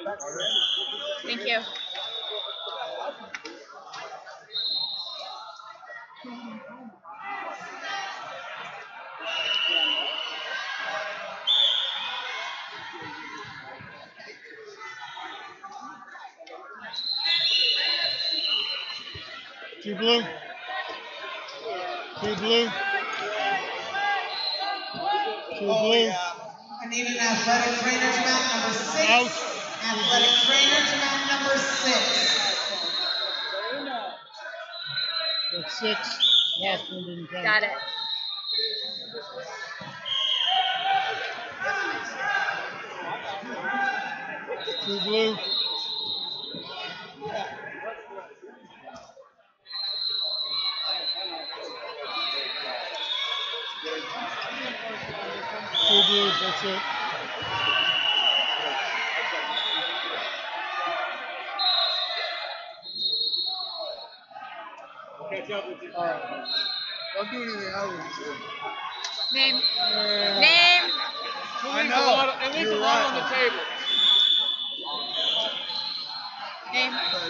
Thank you. Two blue. Two blue. Two blue. Yeah. I need an athletic trainer to mount number 6. Out. Athletic trainer to mount number 6. That's 6. Last one didn't count. Got it. Two blue. Two blues, that's it. Don't do anything else. Name. Name. I know. It leaves a lot on the table. Name.